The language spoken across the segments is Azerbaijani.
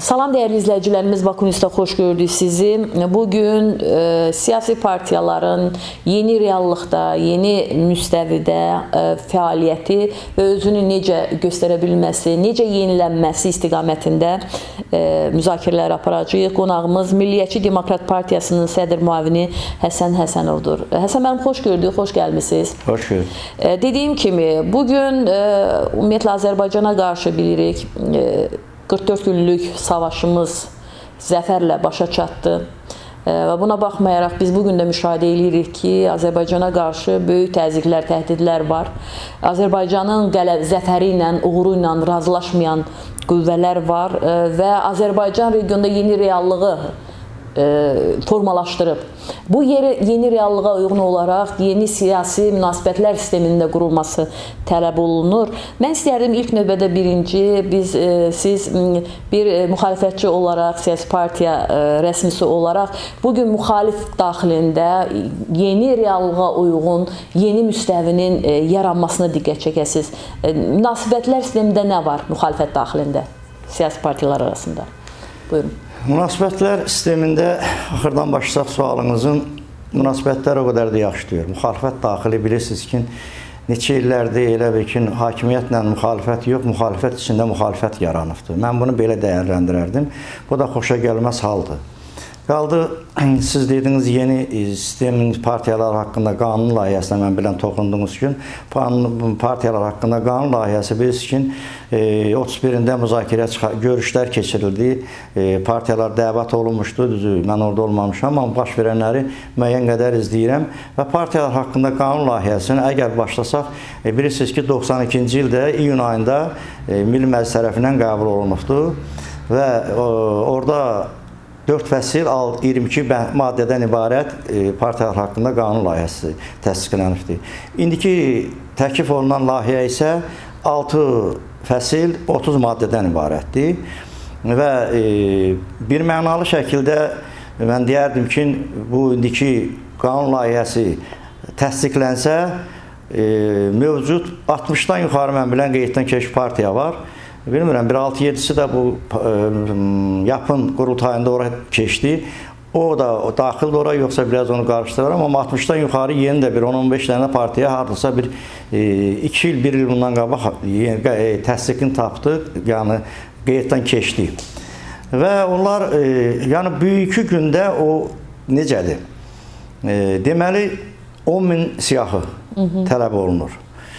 Salam değerli izləyicilərimiz, Baku News'da xoş gördük sizi. Bugün siyasi partiyaların yeni reallıqda, yeni müstəvidə fəaliyyəti və özünü necə göstərə bilməsi, necə yenilənməsi istiqamətində müzakirələr aparacağıq. Qonağımız Milliyyətçi Demokrat Partiyasının sədr müavini Həsən Həsənovdur. Həsən müəllim, xoş gördük, xoş gəlmisiniz. Xoş gördük. Dediyim kimi, bugün ümumiyyətlə Azərbaycana qarşı bilirik, 44 günlük savaşımız zəfərlə başa çatdı və buna baxmayaraq biz bugün də müşahidə edirik ki, Azərbaycana qarşı böyük təzyiqlər, təhdidlər var. Azərbaycanın zəfəri ilə, uğuru ilə razılaşmayan qüvvələr var və Azərbaycan regionda yeni reallığı formalaşdırıb. Bu yeni reallığa uyğun olaraq yeni siyasi münasibətlər sistemində qurulması tələb olunur. Mən istərdim ilk növbədə siz bir müxalifətçi olaraq, siyasi partiya rəsmisi olaraq bugün müxalif daxilində yeni reallığa uyğun yeni müstəvinin yaranmasına diqqət çəkəsiniz. Münasibətlər sistemində nə var müxalifət daxilində, siyasi partiyalar arasında? Buyurun. Münasibətlər sistemində axırdan başlasaq sualınızın, münasibətlər o qədər də yaxşı deyir. Müxalifət daxili bilirsiniz ki, neçə illərdir elə bir ki, hakimiyyətlə müxalifət yox, müxalifət içində müxalifət yaranıbdır. Mən bunu belə dəyərləndirərdim. Bu da xoşa gəlməz haldır. Qaldı, siz dediniz yeni sistemin partiyalar haqqında qanun layihəsinə mən bilən toxundunuz gün, partiyalar haqqında qanun layihəsi bilirsiniz ki, 31-də müzakirə görüşlər keçirildi, partiyalar dəvət olunmuşdu, düzü, mən orada olmamışam, amma baş verənləri müəyyən qədər izləyirəm və partiyalar haqqında qanun layihəsini əgər başlasaq, bilirsiniz ki, 92-ci ildə iyun ayında Milli Məclis tərəfindən qəbul olunubdur və orada 4 fəsil 22 maddədən ibarət partiyalar haqqında qanun layihəsi təsdiqlənibdir. İndiki təklif olunan layihə isə 6 fəsil 30 maddədən ibarətdir və bir mənalı şəkildə mən deyərdim ki, bu indiki qanun layihəsi təsdiqlənsə, mövcud 60-dan yuxarı mən bilən qeyddən keçmiş partiya var. Bilmirəm, bir 6-7'si də bu yapın qurultayında oraya keçdi. O da daxildir oraya, yoxsa biraz onu qarışdırıram. Amma 60'dan yuxarı yeni də bir 10-15 dənə partiya hardasa bir 2 il, 1 il bundan qabaq təsdiqini tapdı, yəni qeyddən keçdi. Və onlar, yəni bugünkü gündə o necədir? Deməli, 10.000 siyahı tələb olunur.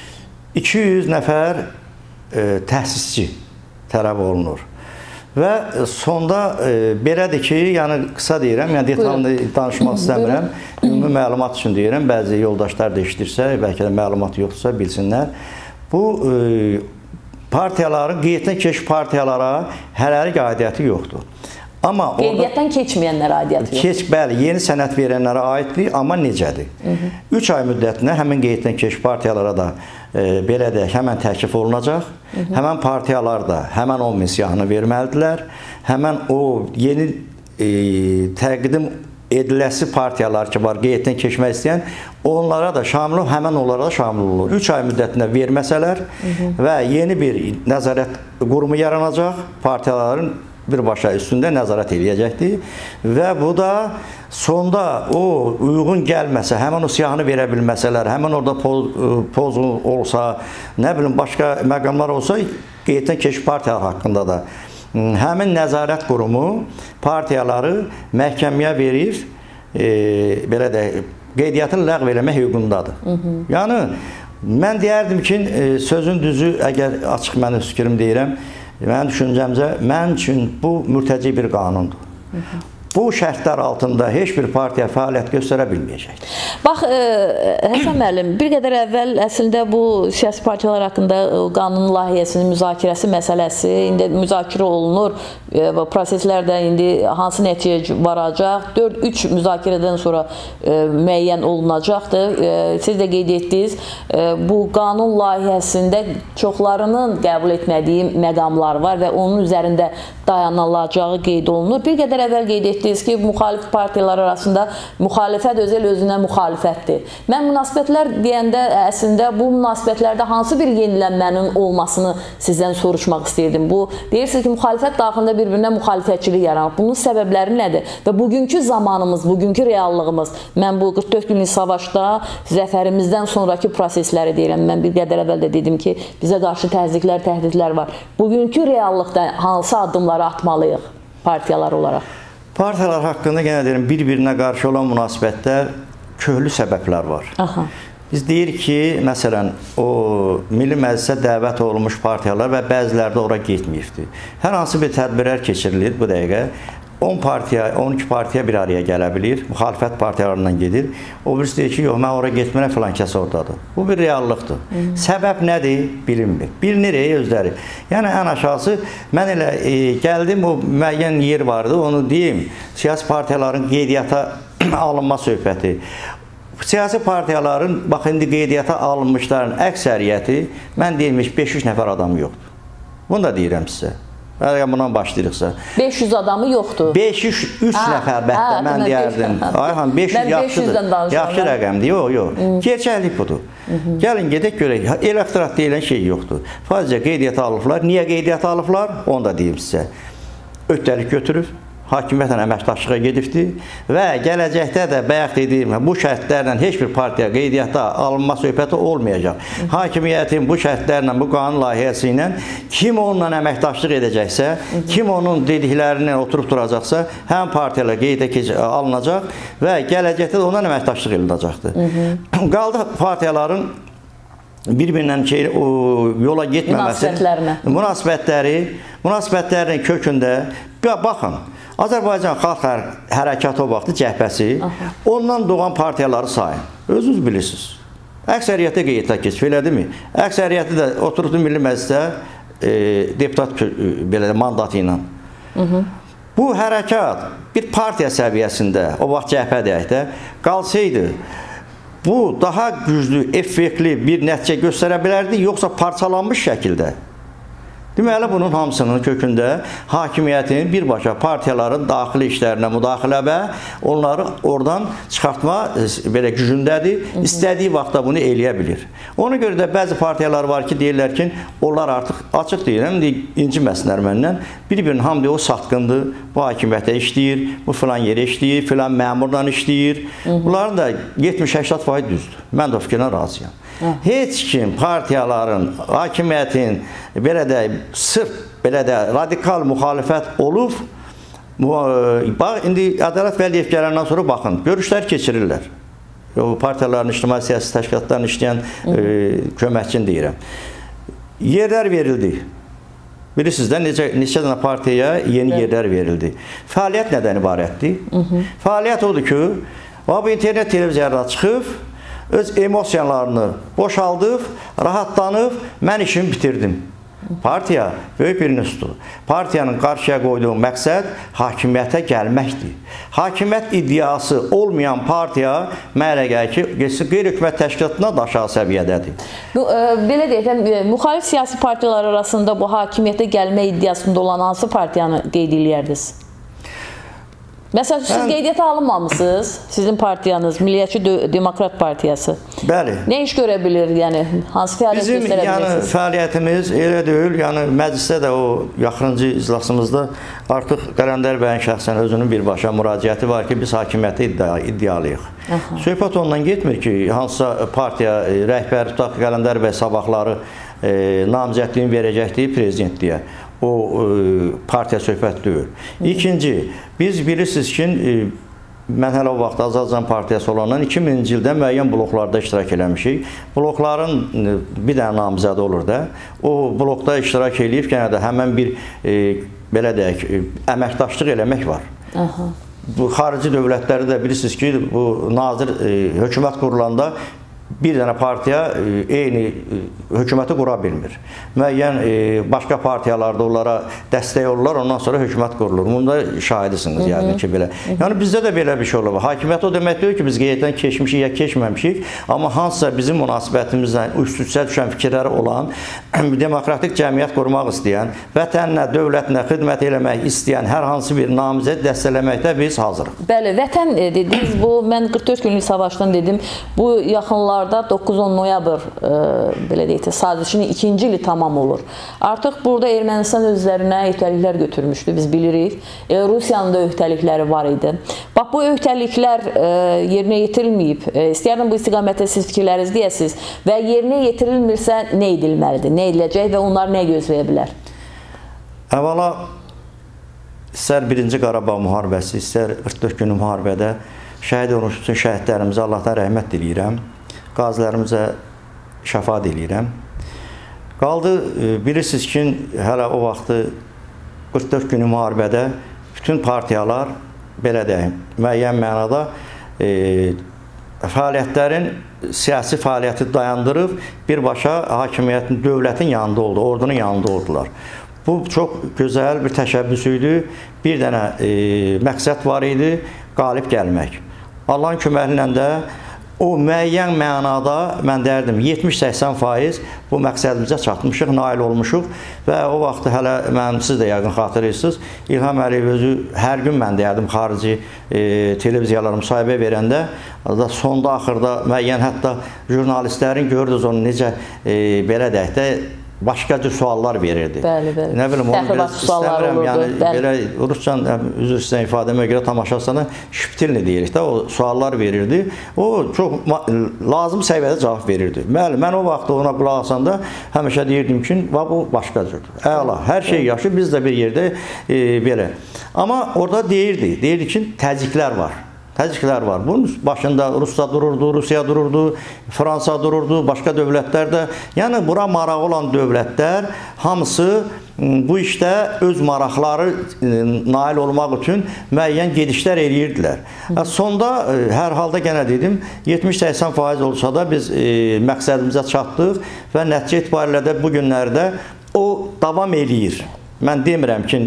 200 nəfər təhsisçi tələb olunur. Və sonda belədir ki, yəni qısa deyirəm, yəni detalını danışmaq istəmirəm, ümumi məlumat üçün deyirəm, bəzi yoldaşlar da işitirsə, bəlkə də məlumat yoxdursa bilsinlər. Bu partiyaların, qeyddən keçmiş partiyalara hələlik aidiyyəti yoxdur. Qeydiyyatdan keçməyənlərə aidiyyəti yoxdur. Bəli, yeni sənəd verənlərə aiddir, amma necədir? 3 ay müddətinə həmin qeyddən keçmiş partiyalara da belə deyək, həmən təklif olunacaq. Həmən partiyalar da həmən 10.000 siyahını verməlidirlər. Həmən o yeni təqdim ediləsi partiyalar ki var, qeyddən keçmək istəyən, onlara da şamil olunur, həmən onlara da şamil olunur. 3 ay müddətində verməsələr və yeni bir nəzarət qurumu yaranacaq, partiyaların birbaşa üstündə nəzarət edəcəkdir və bu da sonda o uyğun gəlməsə, həmən o siyahını verə bilməsələr, həmən orada poz olsa, nə bilim, başqa məqamlar olsa, qeyddən keçmiş partiyalar haqqında da həmin nəzarət qurumu partiyaları məhkəməyə verir, belə də qeydiyyatını ləğv eləmək hüququndadır. Yəni, mən deyərdim ki, sözün düzü, əgər açıq mən öz fikrim deyirəm, mənim düşüncəmcə, mən üçün bu mürtəci bir qanundur. Bu şərtlər altında heç bir partiya fəaliyyət göstərə bilməyəcəkdir. Bax, Həsən müəllim, bir qədər əvvəl əslində bu siyasi partiyalar haqqında qanun layihəsinin müzakirəsi məsələsi indi müzakirə olunur. Proseslərdə indi hansı nəticə varacaq? 4-3 müzakirədən sonra müəyyən olunacaqdır. Siz də qeyd etdiniz, bu qanun layihəsində çoxlarının qəbul etmədiyi məqamlar var və onun üzərində dayanılacağı qeyd olunur. Bir qədər əvvəl qeyd etdiniz ki, müxalif partiyalar arasında müxalifət özünə müxalifətdir. Mən münasibətlər deyəndə əslində bu münasibətlərdə hansı bir yenilənmənin olmasını sizdən soruşmaq istəyirdim. Bu deyirsiniz ki, müxalifət daxilində bir bir-birinə müxalifətçilik yaranıb. Bunun səbəbləri nədir? Və bugünkü zamanımız, bugünkü reallığımız, mən bu 44 günlük savaşda zəfərimizdən sonraki prosesləri deyirəm. Mən bir qədər əvvəl də dedim ki, bizə qarşı təzyiqlər, təhdidlər var. Bugünkü reallıqda hansı addımları atmalıyıq partiyalar olaraq? Partiyalar haqqında yenə deyirəm, bir-birinə qarşı olan münasibətlər köklü səbəblər var. Aha. Biz deyirik ki, məsələn, o Milli Məclisə dəvət olunmuş partiyalar və bəziləri də ora getməyibdir. Hər hansı bir tədbirlər keçirilir bu dəqiqə. 10 partiya, 12 partiya bir araya gələ bilir, müxalifət partiyalarından gedir. O birisi deyir ki, yox, mən ora getmirəm, filan kəs oradadır. Bu bir reallıqdır. Səbəb nədir? Bilinmir. Bilinir özləri. Yəni, ən aşağısı, mən elə gəldim, o müəyyən yer vardı, onu deyim, siyasi partiyaların qeydiyyata alınma söhbəti. Siyasi partiyaların, bax, indi qeydiyyata alınmışların əksəriyyəti, mən deyilmiş 500 nəfər adam yoxdur. Bunu da deyirəm sizə. Əgər bundan başlayırıqsa. 500 adamı yoxdur. 503 nəfər bəhdə mən deyərdim. Ayhan, 500 yaxşıdır. Yaxşı rəqəmdir. Yox. Gerçəklik budur. Gəlin, gedək görək. Elektorat deyilən şey yoxdur. Fazca qeydiyyata alıblar. Niyə qeydiyyata alıblar? Onu da deyim sizə. Öhdəlik götürür. Hakimiyyətlə əməkdaşlığa gedibdir və gələcəkdə də bayaq dediyim bu şərtlərlə heç bir partiya qeydiyyata alınma söhbəti olmayacaq. Hakimiyyətin bu şərtlərlə, bu qanun layihəsi ilə kim onunla əməkdaşlıq edəcəksə, kim onun dediklərini oturub duracaqsa, həm partiyalar qeydə alınacaq və gələcəkdə də ondan əməkdaşlıq ediləcəkdir. Qaldı partiyaların bir-birindən yola getməməsi, münasibətlərin kökündə, baxın, Azərbaycan Xalq Hərəkatı o vaxtı cəhbəsi, ondan doğan partiyaları sayın. Özünüz bilirsiniz. Əksəriyyəti qeydiyyata keçib, elədirmi? Əksəriyyəti də oturdu Milli Məclisdə deputat mandatı ilə. Bu hərəkat bir partiya səviyyəsində, o vaxt cəhbə deyək də, qalsaydı, bu daha güclü, effektli bir nəticə göstərə bilərdi, yoxsa parçalanmış şəkildə. Deməli, bunun hamısının kökündə hakimiyyətin birbaşa partiyaların daxili işlərinə müdaxilə və onları oradan çıxartma gücündədir. İstədiyi vaxtda bunu eləyə bilir. Ona görə də bəzi partiyalar var ki, deyirlər ki, onlar artıq açıq deyirəm, inciməsinlər məndən. Bir-birinin hamıda o satqındır, bu hakimiyyətə işləyir, bu filan yerə işləyir, filan məmurdan işləyir. Bunların da 70-80% düzdür. Mən də o fikirlə razıyam. Heç kim partiyaların, hakimiyyətin belə də sırf belə də radikal müxalifət olub, indi Ədalət Vəliyev gələndən sonra baxın, görüşlər keçirirlər. Partiyaların, ictimai siyasi təşkilatların işləyən köməkçini deyirəm. Yerlər verildi. Bilirsiniz də, neçə dənə partiyaya yeni yerlər verildi. Fəaliyyət nədən ibarətdir? Fəaliyyət odur ki, bu internet televiziyalarına çıxıb, öz emosiyalarını boşaldıb, rahatlanıb, mən işimi bitirdim. Partiya böyük bir nüstur. Partiyanın qarşıya qoyduğu məqsəd hakimiyyətə gəlməkdir. Hakimiyyət iddiası olmayan partiya mənə gəlir ki, qeyri-hökumət təşkilatından da aşağı səviyyədədir. Belə deyək, müxalif siyasi partiyalar arasında bu hakimiyyətə gəlmə iddiasında olan hansı partiyanı qeyd edərdiniz? Məsələn, siz qeydiyyata alınmamışsınız, sizin partiyanız, Milliyyətçi Demokrat Partiyası. Bəli. Nə iş görə bilir, yəni, hansı fəaliyyət göstərə bilirsiniz? Bizim fəaliyyətimiz elə deyil, yəni məclisdə də o yaxınıncı iclasımızda artıq Qələndər bəyin şəxsən özünün birbaşa müraciəti var ki, biz hakimiyyəti iddialıyıq. Söhbət ondan getmir ki, hansısa partiya rəhbəri tutaq Qələndər bəy sabahları namizədliyini verəcəkdir prezidentliyə. O partiya söhbət deyil. İkinci, biz bilirsiniz ki, mən hələ o vaxt Azərbaycan Partiyası olandan 2000-ci ildə müəyyən bloklarda iştirak eləmişik. Blokların bir dənə namizədi olur da, o blokda iştirak eləyib, yenə də həmən bir, belə deyək, əməkdaşlıq eləmək var. Bu xarici dövlətləri də bilirsiniz ki, bu nazir hökumət qurulanda bir dənə partiya eyni hökuməti qura bilmir. Müəyyən başqa partiyalarda onlara dəstək olurlar, ondan sonra hökumət qurulur. Bunda şahidisiniz yəni ki, belə. Yəni bizdə də belə bir şey olur. Hakimiyyət o demək deyil ki, biz qeydiyyatdan keçmişik ya keçməmişik, amma hansısa bizim münasibətimizlə üst-üstə düşən fikirləri olan, demokratik cəmiyyət qurmaq istəyən, vətəninə, dövlətinə xidmət eləmək istəyən hər hansı bir namizəd dəstəkləməkdə biz hazırıq. Bəli, vətən dediniz, bu mən 44 günlük savaşdan dedim, bu yaxınlar aylarda 9-10 noyabr belə deyək də sazişinin 2-ci ili tamam olur. Artıq burada Ermənistan özlərinə öhdəliklər götürmüşdü, biz bilirik. Rusiyanın da öhdəlikləri var idi. Bax, bu öhdəliklər yerinə yetirilməyib. İstəyərdim bu istiqamətdə siz fikirlərinizi deyəsiniz və yerinə yetirilmirsə nə edilməlidir, nə ediləcək və onlar nə gözləyə bilər? Əvvəla, istər 1-ci Qarabağ müharibəsi, istər 44 günlük müharibədə şəhid olmuş bütün şəhidlərimizə Allahdan rəhmət diləyirəm. Qazilərimizə şəfa diləyirəm. Qaldı, bilirsiniz ki, hələ o vaxtı 44 günlük müharibədə bütün partiyalar, belə deyim, müəyyən mənada fəaliyyətlərin, siyasi fəaliyyəti dayandırıb, birbaşa hakimiyyətin, dövlətin yanında oldu, ordunun yanında oldular. Bu çox gözəl bir təşəbbüs idi. Bir dənə məqsəd var idi, qalib gəlmək. Allahın köməyi ilə də o müəyyən mənada, mən deyərdim, 70-80% bu məqsədimizə çatmışıq, nail olmuşuq və o vaxt hələ siz də yəqin xatırlayırsınız, İlham Əliyev özü hər gün mən deyərdim, xarici televiziyalara müsahibə verəndə, sonda, axırda müəyyən hətta jurnalistlərin görürdünüz onu necə belə deyək də, başqa cür suallar verirdi. Bəli, bəli. Nə bilim, onu biraz istəmirəm, yəni belə Ruscan, üzr istəyən ifadəmə görə tamaşasına şiptilni deyirik də, o suallar verirdi. O çox lazım səviyyədə cavab verirdi. Mən o vaxt ona qulaq asanda həmişə deyirdim ki, bu başqa cürdür. Əla, hər şey yaxşı, biz də bir yerdə belə. Amma orada deyirdi ki, təzyiqlər var. Təzyiqlər var. Bunun başında Rusya dururdu, Rusiya dururdu, Fransa dururdu, başqa dövlətlər də. Yəni, bura marağı olan dövlətlər hamısı bu işdə öz maraqları nail olmaq üçün müəyyən gedişlər eləyirdilər. Sonda, hər halda yenə dedim, 70-80% olsa da biz məqsədimizə çatdıq və nəticə etibarilə də bu günlərdə o davam eləyir. Mən demirəm ki,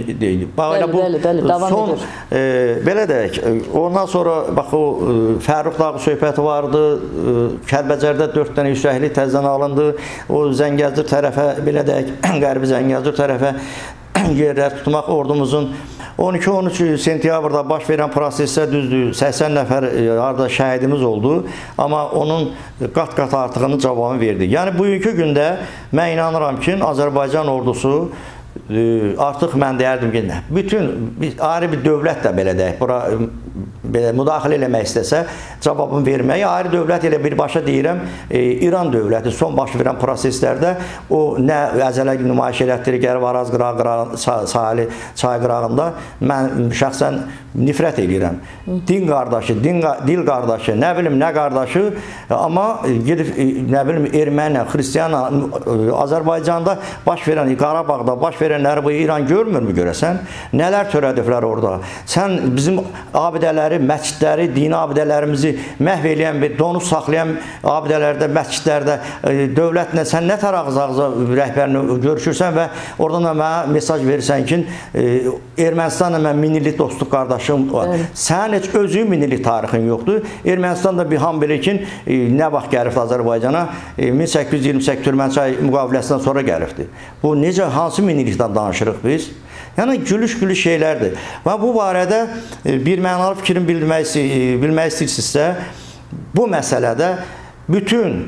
son, belə deyək, ondan sonra, bax, o Fərrux Dağı söhbəti vardı, Kəlbəcərdə 4 dənə yüksəklik təzdən alındı, o Zəngəzur tərəfə, belə deyək, Qərbi Zəngəzur tərəfə yerlər tutmaq ordumuzun 12-13 sentyabrda baş verən prosesdə düzdür, 80 nəfər şəhidimiz oldu, amma onun qat-qat artığının cavabını verdi. Yəni, bugünkü gündə mən inanıram ki, Azərbaycan ordusu artıq mən deyərdim ki, bütün ayrı bir dövlət də belə deyək, bura müdaxilə eləmək istəsə, cavabını verməyi, ayrı dövlət elə birbaşa deyirəm, İran dövləti son baş verən proseslərdə o nə əzələ nümayiş elətdirir, Qərvaraz sahili çay qırağında mən şəxsən nifrət edirəm. Din qardaşı, dil qardaşı, nə bilim nə qardaşı, amma gedib, nə bilim, ermənlə, xristiyanla, Azərbaycanda baş verən, Qarabağda baş verənləri bu İran görmürmü görəsən? Nələr törədiblər orada? Sən bizim abidələri, məscidləri, dini abidələrimizi məhv eləyən, donub saxlayan abidələrdə, məscidlərdə dövlətlə sən nə tər ağız-ağıza rəhbərini görüşürsən və oradan da mənə mesaj verirsən ki, Ermənistanla mən minillik dostluq qardaşım var. Sənin heç özün minillik tarixin yoxdur. Ermənistan da bir ham bilir ki, nə vaxt gəlibdir Azərbaycana? 1828 Türkmənçay müqaviləsindən sonra gəlibdir. Bu necə, hansı minillikdən danışırıq biz? Yəni, gülüş şeylərdir. Və bu barədə bir mənalı fikrin bilmək istəyirsinizsə, bu məsələdə bütün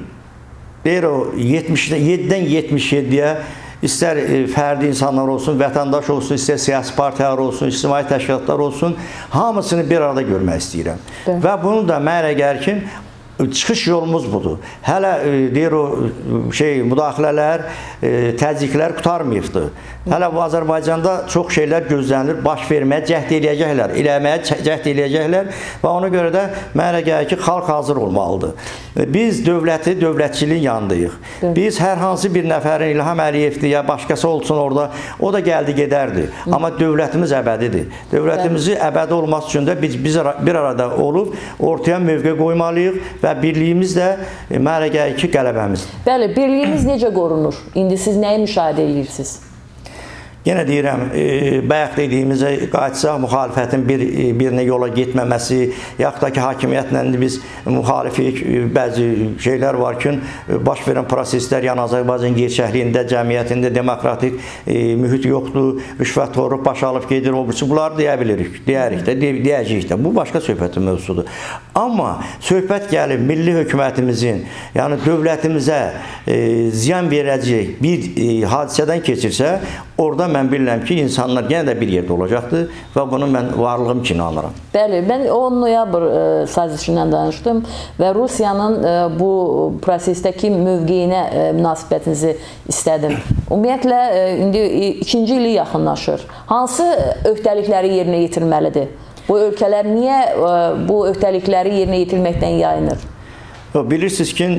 7-dən 77-yə istər fərdi insanlar olsun, vətəndaş olsun, istər siyasi partiyalar olsun, ictimai təşkilatlar olsun, hamısını bir arada görmək istəyirəm. Və bunu da mənə gəlir ki, çıxış yolumuz budur. Hələ deyir o müdaxilələr, təzyiqlər qurtarmayıbdır. Hələ bu Azərbaycanda çox şeylər gözlənilir, baş verməyə cəhd eləyəcəklər, eləməyə cəhd eləyəcəklər və ona görə də mənə gəlir ki, xalq hazır olmalıdır. Biz dövləti, dövlətçiliyin yanındayıq. Biz hər hansı bir nəfərin İlham Əliyevdir ya başqası olsun orada, o da gəldi gedərdi. Amma dövlətimiz əbədidir. Dövlətimizi əbədi olması üçün də biz bir arada olub ortaya mövqe qoymalıyıq və birliyimiz də mənə gəlir ki, qələbəmizdir. Bəli, birliyimiz necə qorunur? İndi siz nəyi müşahidə edirsiniz? Yenə deyirəm, bayaq dediyimizə qayıtsaq, müxalifətin birinə yola getməməsi, yaxud da ki, hakimiyyətlə biz müxalifik, bəzi şeylər var ki, baş verən proseslər, yəni Azərbaycan gerçəkliyində, cəmiyyətində demokratik mühit yoxdur, rüşvətxorluq baş alıb gedir, bunları deyə bilirik, deyərik də, deyəcəyik də. Bu başqa söhbətin mövzusudur. Amma söhbət gəlib milli hökumətimizin, yəni dövlətimizə ziyan verəcək bir hadisədən keçirsə, orada mən bilirəm ki, insanlar yenə də bir yerdə olacaqdır və bunu mən varlığım kimi inanıram. Bəli, mən 10 noyabr sazişindən danışdım və Rusiyanın bu prosesdəki mövqeyinə münasibətinizi istədim. Ümumiyyətlə, indi 2-ci ili yaxınlaşır. Hansı öhdəlikləri yerinə yetirməlidir? Bu ölkələr niyə bu öhdəlikləri yerinə yetirməkdən yayınır? Bilirsiniz ki,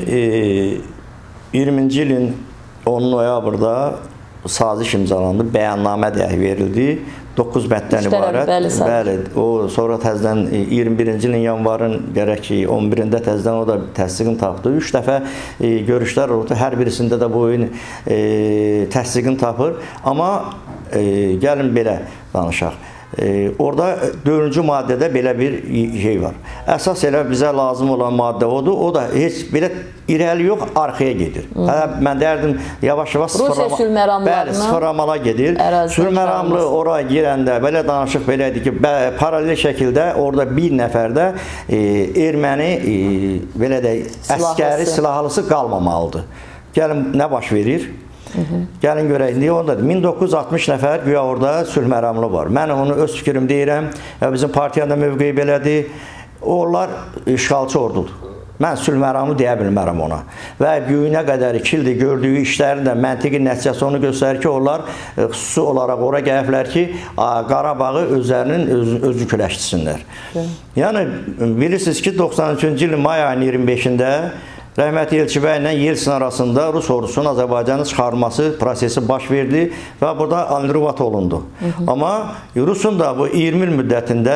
20-ci ilin 10 noyabrda saziş imzalandı, bəyannamə də verildi. 9 bənddən ibarət. Bəli, o sonra təzədən 21-ci ilin yanvarın gərək ki 11-də təzədən o da təsdiqini tapdı. 3 dəfə görüşlər oldu. Hər birisində də bu oyun təsdiqini tapır. Amma gəlin belə danışaq. Orada 4-cü maddədə belə bir şey var. Əsas elə bizə lazım olan maddə odur. O da heç belə irəli yox, arxaya gedir. Mən deyərdim, yavaş-yavaş sıfırlamala gedir. Sülhməramlı oraya girəndə belə danışıq belədir ki, paralel şəkildə orada bir nəfər də erməni belə də əskəri, silahlısı qalmamalıdır. Gəlin, nə baş verir? Gəlin görək, niyə ondadır? 1960 nəfər güya orada sülhməramlı var. Mən onu öz fikrim deyirəm, bizim partiyada mövqeyi belədir. Onlar işğalçı ordudur. Mən sülhməramlı deyə bilmərəm ona. Və güyünə qədər 2 ildir gördüyü işlərin də məntiqi nəticəsi onu göstərir ki, onlar xüsusi olaraq ora gəliblər ki, Qarabağı özlərinin özüküləşdirsinlər. Yəni, bilirsiniz ki, 93-cü ilin may ayının 25-də Rəhmətli Elçibəy ilə Yeltsin arasında Rus ordusunun Azərbaycanı çıxarması prosesi baş verdi və burada anulovat olundu. Amma Rusun da bu 20 il müddətində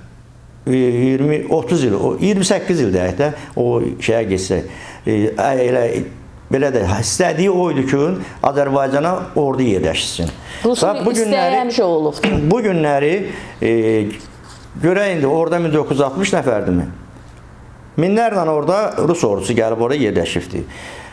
30 il, 28 il deyək də o şeyə geçsək, belə də istədiyi oydu ki, Azərbaycana ordu yerləşsin. Rusun istəyi həmişə olubdur. Bu günləri görək indi, orada 1960 nəfərdirmi? Minlərlə orada Rus ordusu gəlib oraya yerləşibdir.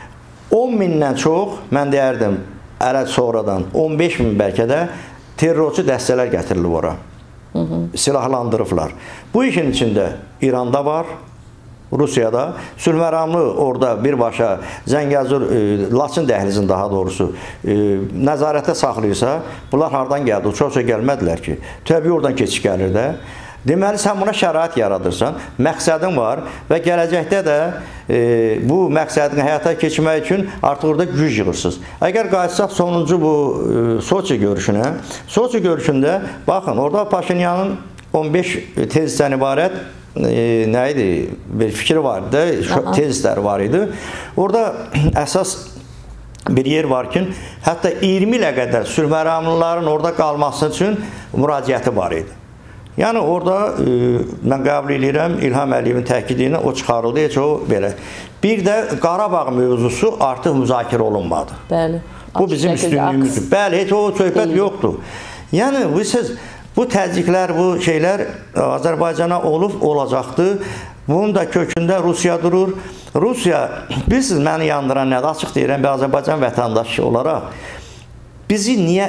10 mindən çox, mən deyərdim, sonradan 15 min bəlkə də terrorçu dəstələr gətirilib ora. Silahlandırıblar. Bu işin içində İranda var, Rusiyada. Sülhməramlı orada birbaşa Zəngəzur, Laçın dəhlizin daha doğrusu nəzarətdə saxlayırsa, bunlar hardan gəldi? Çox-çox gəlmədilər ki. Təbii oradan keçiş gəlir də. Deməli, sən buna şərait yaradırsan, məqsədin var və gələcəkdə də bu məqsədini həyata keçirmək üçün artıq orada güc yığırsınız. Əgər qayıtsaq sonuncu bu Soçi görüşünə, Soçi görüşündə, baxın, orada Paşinyanın 15 tezisdən ibarət nə idi, bir fikri var idi, tezisləri var idi. Orada əsas bir yer var ki, hətta 20 ilə qədər sülhməramlıların orada qalması üçün müraciəti var idi. Yəni, orada mən qəbul edirəm, İlham Əliyevin təkidini o çıxarıldı, heç o belə. Bir də Qarabağ mövzusu artıq müzakirə olunmadı. Bəli. Bu bizim üstünlüyümüzdür. Bəli, heç o söhbət yoxdur. Yəni, bu təzyiqlər, bu şeylər Azərbaycana olacaqdır. Bunun da kökündə Rusiya durur. Rusiya, bilirsiniz, məni yandıran nədir? Açıq deyirəm, bir Azərbaycan vətəndaşı olaraq bizi niyə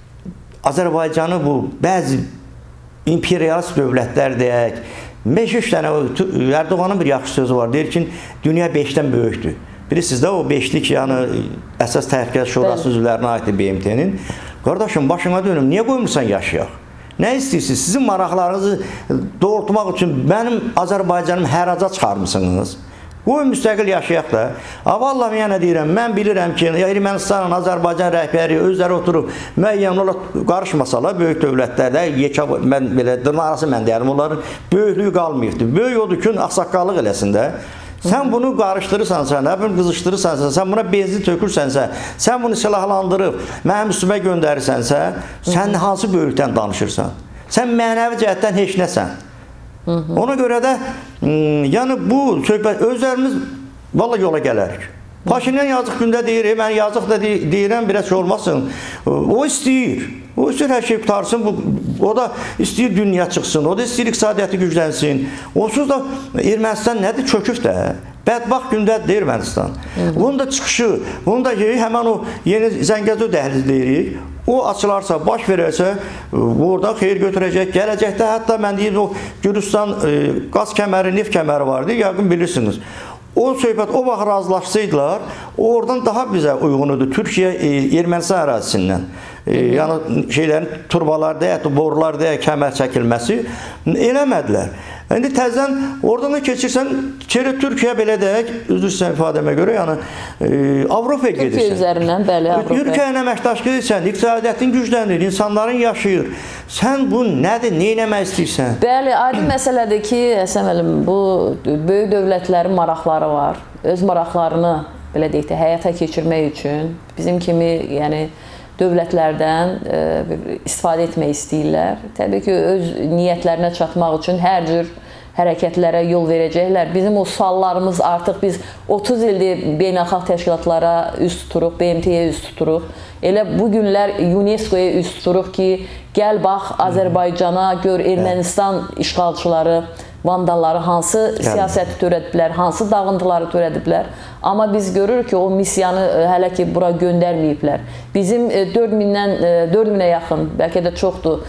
Azərbaycanı bu bəzi imperialist dövlətlər deyək, 5-3 dənə Erdoğanın bir yaxşı sözü var, deyir ki, dünya 5-dən böyükdür. Bilirsiniz də o 5'lik, yəni əsas təhlükəsizlik şurası üzvlərinə aiddir BMT-nin. Qardaşım, başına dönüm, niyə qoymursan yaşayaq? Nə istəyirsiniz? Sizin maraqlarınızı doğrultmaq üçün mənim Azərbaycanım həraca çıxarmısınız. Qoyun müstəqil yaşayaq da. Vallahi yenə deyirəm, mən bilirəm ki, Ermənistanın, Azərbaycan rəhbəri özləri oturub müəyyən olaraq qarışmasalar, böyük dövlətlərdə, mən belə dırnaqarası mən deyərim, onların böyüklüyü qalmayıbdır. Böyük odur ki, axsaqqallıq eləsin də. Sən bunu qarışdırırsansa, nə bilim qızışdırırsansa, sən buna benzin tökürsənsə, sən bunu silahlandırıb mənim üstümə göndərirsənsə, sən hansı böyükdən danışırsan? Sən mənəvi cəhətdən heç nəsən. Ona görə də yəni bu söhbət özlərimiz vallahi yola gələrik. Paşinyan yazıq gündə deyir, mən yazıq da deyirəm, biraz şey olmasın. O istəyir. O istəyir hər şey qutarsın. O da istəyir dünya çıxsın. O da istəyir iqtisadiyyatı güclənsin. Onsuz da Ermənistan nədir? Çöküb də. Bədbaxt gündədir Ermənistan. Bunun da çıxışı, bunun da həmən o yeni Zəngəzur dəhlizləyirik. O açılarsa, baş verərsə, oradan xeyir götürəcək. Gələcəkdə hətta mən deyim, o Gürcistan qaz kəməri, neft kəməri vardı, yəqin bilirsiniz. O söhbət o vaxt razılaşsaydılar, oradan daha bizə uyğunudur Türkiyə Ermənistan ərazisindən. Yəni şeylərin turbalar deyək, borular deyək, kəmər çəkilməsi eləmədilər. İndi təzən oradan da keçirsən, Türkiyə belə deyək, üzr istəyirəm ifadəmə görə, yəni Avropaya gedirsən. Türkiyə üzərindən, bəli, Avropaya. Türkiyə ilə əməkdaşlıq edirsən, iqtisadiyyatın güclənir, insanların yaşayır. Sən bu nədir, nə eləmək istəyirsən? Bəli, aydın məsələdir ki, Həsən müəllim, bu böyük dövlətlərin maraqları var. Öz maraqlarını, belə deyək də, həyata keçirmək üçün bizim kimi, yəni, dövlətlərdən istifadə etmək istəyirlər. Təbii ki, öz niyyətlərinə çatmaq üçün hər cür hərəkətlərə yol verəcəklər. Bizim o suallarımız artıq biz 30 ildir beynəlxalq təşkilatlara üz tuturuq, BMT-yə üz tuturuq. Elə bu günlər UNESCO-ya üz tuturuq ki, gəl bax Azərbaycana, gör Ermənistan işğalçıları, vandalları hansı siyasəti törədiblər, hansı dağıntıları törədiblər. Amma biz görürük ki, o missiyanı hələ ki bura göndərməyiblər. Bizim 4000-ə yaxın, bəlkə də çoxdur,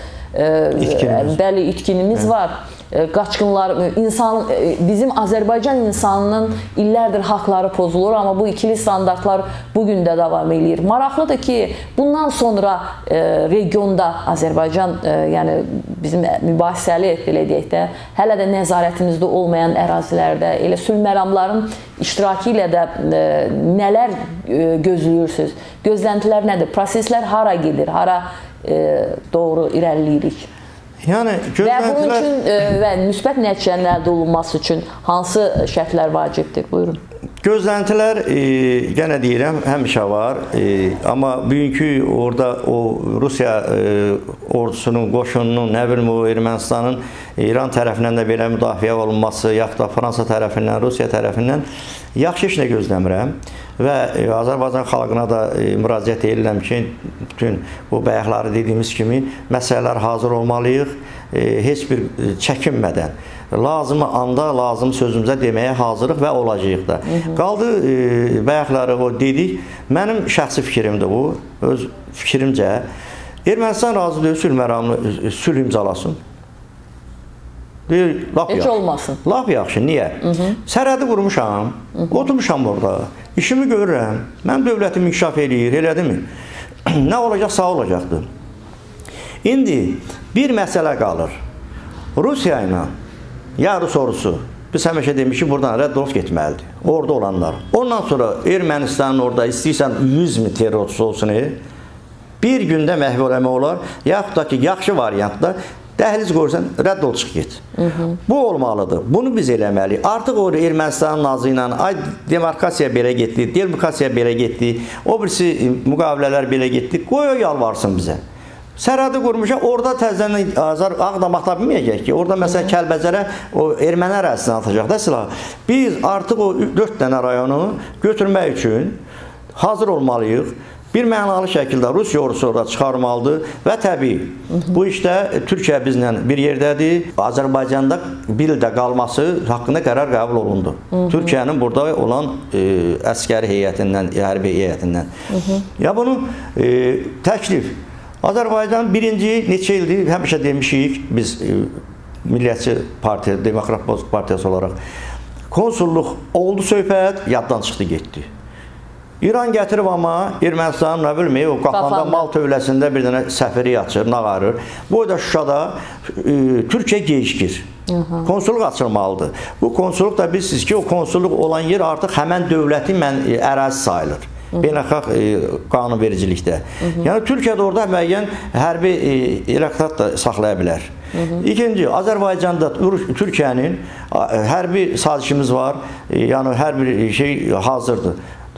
bəli, itkinimiz var. Qaçqınlar, bizim Azərbaycan insanının illərdir haqları pozulur, amma bu ikili standartlar bugün də davam edir. Maraqlıdır ki, bundan sonra regionda Azərbaycan, yəni bizim mübahisəli, belə deyək də, hələ də nəzarətimizdə olmayan ərazilərdə, elə sülhməramların iştirakı ilə də nələr gözləyirsiniz? Gözləntilər nədir? Proseslər hara gedir? Hara doğru irəliləyirik? Yəni, və bunun üçün və müsbət nəticənin əldə olunması üçün hansı şərtlər vacibdir? Buyurun. Gözləntilər, yenə deyirəm, həmişə var. Amma bugünkü orada o Rusiya ordusunun, qoşununun, nə bilim, o Ermənistanın İran tərəfindən də belə müdafiə olunması, yaxud da Fransa tərəfindən, Rusiya tərəfindən yaxşı işlə gözləmirəm. Və Azərbaycan xalqına da müraciət edirəm ki, bütün bu bayaqları dediyimiz kimi məsələlər hazır olmalıyıq, heç bir çəkinmədən. Lazımı anda, lazım sözümüzə deməyə hazırıq və olacağıq da. Qaldı, bayaqları o dedik, mənim şəxsi fikrimdir bu, öz fikrimcə. Ermənistan razı deyil, sülh məramlı, sülh imzalasın. Deyir, laf yaxşı. Heç olmasın. Laf yaxşı, niyə? Sərhədi qurmuşam, oturmuşam orada, işimi görürəm, mənim dövlətim inkişaf eləyir, elədimi? Nə olacaq, sağ olacaqdır. İndi bir məsələ qalır. Rusiya ilə, ya Rus ordusu, biz həmişə demişik, buradan rədd olub getməlidir. Orada olanlar. Ondan sonra Ermənistanın orada istəyirsən 100 min terrorçusu olsun, bir gündə məhv eləmək olar, yaxud da ki, yaxşı variantda dəhliz qoyursan, rədd ol, çıx get. Bu olmalıdır. Bunu biz eləməliyik. Artıq o Ermənistanın nazı ilə, ay, demarkasiya belə getdi, demarkasiya belə getdi, o birisi müqavilələr belə getdi, qoy o yalvarsın bizə. Sərhədi qurmuşaq, orada təzədən Ağdam ata bilməyəcək ki, orada məsələn Kəlbəcərə o erməni ərazisini atacaq da silah. Biz artıq o 4 dənə rayonu götürmək üçün hazır olmalıyıq. Bir mənalı şəkildə Rusiya ordusu orada çıxarmalıdır və təbii bu işdə Türkiyə bizlə bir yerdədir. Azərbaycanda bir ildə qalması haqqında qərar qəbul olundu. Türkiyənin burada olan əskəri heyətindən, hərbi heyətindən. Ya bunu təklif. Azərbaycan birinci neçə ildir, həmişə demişik biz Millətçi Partiya, Demokrat Partiyası olaraq konsulluq oldu söhbət, yaddan çıxdı, getdi. İran gətirib amma Ermənistanın, nə bilmək, o qafanda mal tövləsində bir dənə səfiri açır, nağarır. Bu da Şuşada Türkiyə gecikir. Konsulluq açılmalıdır. Bu konsulluq da bilirsiniz ki, o konsulluq olan yer artıq həmən dövlətin ərazisi sayılır. Beynəlxalq qanunvericilikdə. Yəni Türkiyədə orada müəyyən hərbi elektorat da saxlaya bilər. İkinci, Azərbaycanda Türkiyənin hərbi sazişimiz var, yəni hər bir şey hazırdır.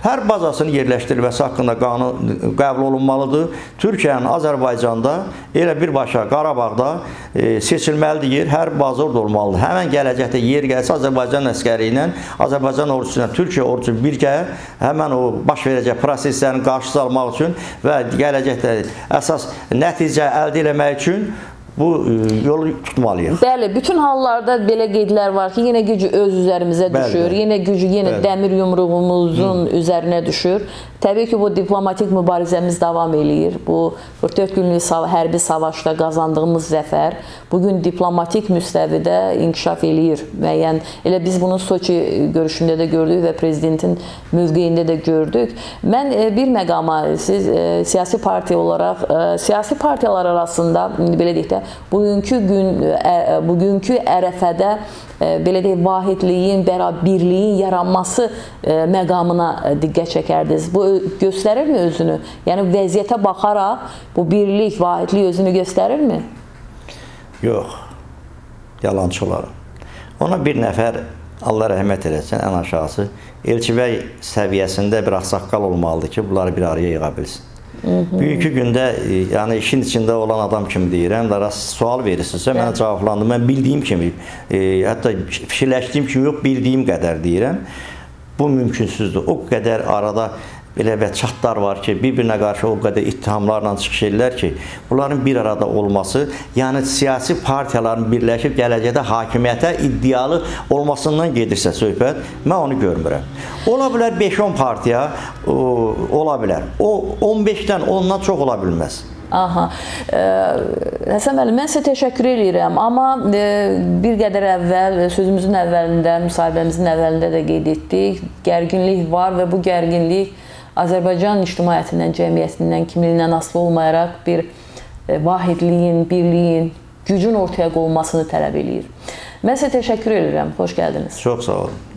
hər bazasının yerləşdirilməsi haqqında qanun qəbul olunmalıdır. Türkiyənin Azərbaycanda elə birbaşa Qarabağda seçilməlidir yer, hər baza orada olmalıdır. Həmən gələcəkdə yer gəlsə Azərbaycan əskəri ilə, Azərbaycan ordusu ilə Türkiyə ordusu birgə həmən o baş verəcək proseslərin qarşısı almaq üçün və gələcəkdə əsas nəticə əldə etmək üçün bu yolu tutmalıyıq. Bəli, bütün hallarda belə qeydlər var ki, yenə gücü öz üzərimizə düşür, yenə gücü dəmir yumruğumuzun üzərinə düşür. Təbii ki, bu diplomatik mübarizəmiz davam eləyir. Bu 44 günlük hərbi savaşda qazandığımız zəfər bugün diplomatik müstəvidə inkişaf eləyir. Müəyyən, elə biz bunu Soçi görüşündə də gördük və prezidentin mövqeyində də gördük. Mən bir məqama, siz siyasi partiya olaraq, siyasi partiyalar arasında, belə deyək də, bugünkü ərəfədə belə deyək, vahidliyin, birliyin yaranması məqamına diqqət çəkərdiniz. Bu göstərirmi özünü? Yəni vəziyyətə baxaraq bu birlik, vahidlik özünü göstərirmi? Yox, yalançı olaram. Ona bir nəfər, Allah rəhmət eləsin, ən aşağısı, Elçibəy səviyyəsində bir ağsaqqal olmalıdır ki, bunları bir araya yığa bilsin. Bugünkü gündə, yəni işin içində olan adam kimi deyirəm, sual verirsinizsə, mənə cavablandım. Mən bildiyim kimi, hətta fikirləşdiyim kimi yox, bildiyim qədər deyirəm. Bu mümkünsüzdür. O qədər arada belə və çatlar var ki, bir-birinə qarşı o qədər ittihamlarla çıxış edirlər ki, bunların bir arada olması, yəni siyasi partiyaların birləşib gələcəkdə hakimiyyətə iddialı olmasından gedirsə söhbət, mən onu görmürəm. Ola bilər 5-10 partiya, ola bilər. O 15-dən ondan çox ola bilməz. Aha. Həsən müəllim, mən sizə təşəkkür edirəm, amma bir qədər əvvəl, sözümüzün əvvəlində, müsahibəmizin əvvəlində də qeyd etdik, gərginlik var və bu gərginlik Azərbaycan ictimaiyyətindən, cəmiyyətindən, kimliyindən asılı olmayaraq bir vahidliyin, birliyin, gücün ortaya qoyulmasını tələb edir. Mən sizə təşəkkür edirəm, xoş gəldiniz. Çox sağ olun.